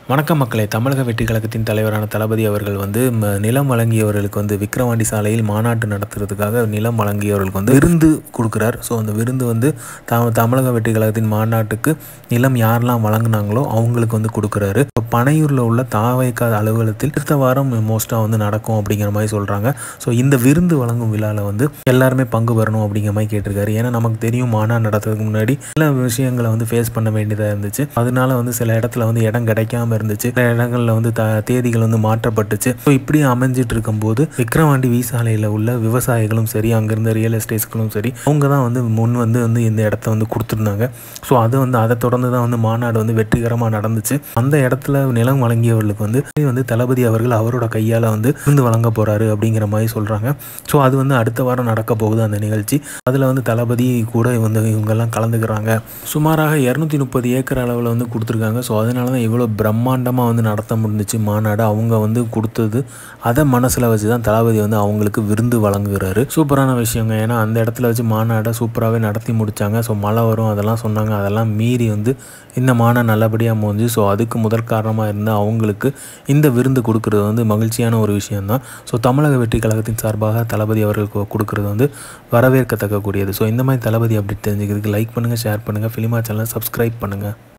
வணக்கம் மக்களே. தமிழக வெற்றி கழகத்தின் தலைவரான தளபதி அவர்கள் நிலம் வழங்கியவர்களுக்கு விக்கிரவாண்டி சாலையில் மாநாட்டு நடத்துறதுக்காக நிலம் வழங்கியவர்களுக்கு விருந்து கொடுக்குறார். ஸோ அந்த விருந்து தமிழக வெற்றி கழகத்தின் மாநாட்டுக்கு நிலம் யாரெல்லாம் வழங்கினாங்களோ அவங்களுக்கு கொடுக்குறாரு. இப்போ பனையூரில் உள்ள தாவைக்கா அலுவலகத்தில் அடுத்த வாரம் மோஸ்ட்டாக நடக்கும் அப்படிங்கிற மாதிரி சொல்கிறாங்க. ஸோ இந்த விருந்து வழங்கும் விழாவில் எல்லாருமே பங்கு பெறணும் அப்படிங்கிற மாதிரி கேட்டிருக்காரு. ஏன்னா நமக்கு தெரியும் மாநாடு நடத்துறதுக்கு முன்னாடி சில விஷயங்களை ஃபேஸ் பண்ண வேண்டியதாக இருந்துச்சு. அதனால சில இடத்துல இடம் கிடைக்காம இருந்துச்சு. சில இடங்களில் தேதிகள் மாற்றப்பட்டுச்சு. ஸோ இப்படி அமைஞ்சிட்டு இருக்கும்போது விக்கிரவாண்டி சாலையில் உள்ள விவசாயிகளும் சரி, அங்கிருந்த ரியல் எஸ்டேட்ஸ்களும் சரி, அவங்க தான் முன் இந்த இடத்த கொடுத்துருந்தாங்க. ஸோ அதை தொடர்ந்து தான் மாநாடு வெற்றிகரமாக நடந்துச்சு. அந்த இடத்துல நிலம் வழங்கியவர்களுக்கு தளபதி அவர்கள் அவரோட கையால் விருந்து வழங்க போறாரு அப்படிங்கிற மாதிரி சொல்றாங்க. ஸோ அது அடுத்த வாரம் நடக்க போகுது அந்த நிகழ்ச்சி. அதில் தளபதி கூட இவங்கெல்லாம் கலந்துக்கிறாங்க. சுமாராக 230 ஏக்கர் அளவில் கொடுத்துருக்காங்க. ஸோ அதனால தான் இவ்வளோ பிரம்மாண்டமாக நடத்த முடிஞ்சிச்சு மாநாடு. அவங்க கொடுத்தது அதை மனசில் வச்சு தான் தளபதி அவங்களுக்கு விருந்து வழங்குகிறாரு. சூப்பரான விஷயங்க. ஏன்னா அந்த இடத்துல வச்சு மாநாடை சூப்பராகவே நடத்தி முடித்தாங்க. ஸோ மழை வரும் அதெல்லாம் சொன்னாங்க. அதெல்லாம் மீறி இந்த மாநாடு நல்லபடியாக முடிஞ்சு. ஸோ அதுக்கு முதல் காரணமாக இருந்தால் அவங்களுக்கு இந்த விருந்து கொடுக்குறது மகிழ்ச்சியான ஒரு விஷயம்தான். ஸோ தமிழக வெற்றி கழகத்தின் சார்பாக தளபதி அவர்களுக்கு கொடுக்குறது வரவேற்கத்தக்கக்கூடியது. ஸோ இந்த மாதிரி தளபதி அப்படி தெரிஞ்சுக்கிறதுக்கு லைக் பண்ணுங்கள், ஷேர் பண்ணுங்கள், ஃபிலிமா சேனலை சப்ஸ்கிரைப் பண்ணுங்கள்.